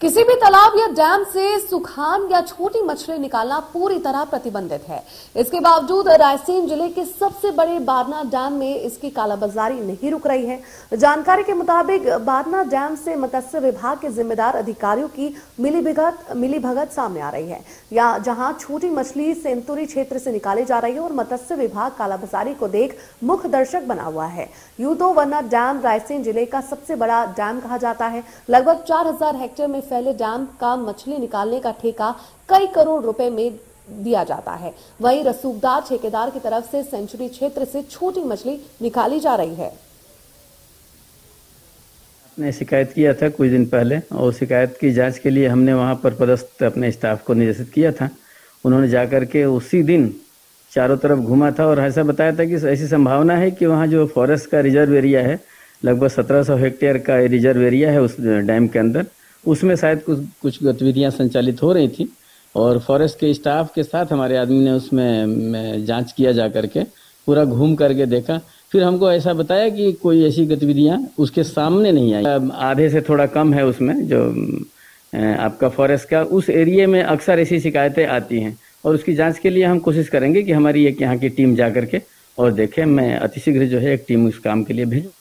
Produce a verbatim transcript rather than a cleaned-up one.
किसी भी तालाब या डैम से सुखान या छोटी मछली निकालना पूरी तरह प्रतिबंधित है। इसके बावजूद रायसेन जिले के सबसे बड़े बारना डैम में इसकी कालाबाजारी नहीं रुक रही है। जानकारी के मुताबिक बारना डैम से मत्स्य विभाग के जिम्मेदार अधिकारियों की मिलीभगत मिलीभगत सामने आ रही है। या जहां छोटी मछली सेंतुरी क्षेत्र से निकाली जा रही है और मत्स्य विभाग कालाबाजारी को देख मुख्य दर्शक बना हुआ है। यूं तो वरना डैम रायसेन जिले का सबसे बड़ा डैम कहा जाता है। लगभग चार हजार हेक्टेयर में फैले डैम का मछली निकालने का ठेका कई करोड़ रुपए में दिया जाता है। वहीं रसूखदार ठेकेदार की तरफ से सेंचुरी क्षेत्र से छोटी मछली निकाली जा रही है। ने शिकायत किया था कुछ दिन पहले और शिकायत की जांच के लिए हमने वहां पर पदस्थ अपने स्टाफ को निर्देशित किया था। उन्होंने जाकर के उसी दिन चारों तरफ घूमा था और ऐसा बताया था कि ऐसी संभावना है कि वहां जो फॉरेस्ट का रिजर्व एरिया है, लगभग सत्रह सौ हेक्टेयर का रिजर्व एरिया है उस डैम के अंदर, उसमें शायद कुछ कुछ गतिविधियां संचालित हो रही थी और फॉरेस्ट के स्टाफ के साथ हमारे आदमी ने उसमें जांच किया जा करके पूरा घूम करके देखा। फिर हमको ऐसा बताया कि कोई ऐसी गतिविधियां उसके सामने नहीं आई। आधे से थोड़ा कम है उसमें जो आपका फॉरेस्ट का, उस एरिया में अक्सर ऐसी शिकायतें आती हैं और उसकी जांच के लिए हम कोशिश करेंगे कि हमारी एक यहाँ की टीम जा करके और देखें। मैं अतिशीघ्र जो है एक टीम इस काम के लिए भेजूं।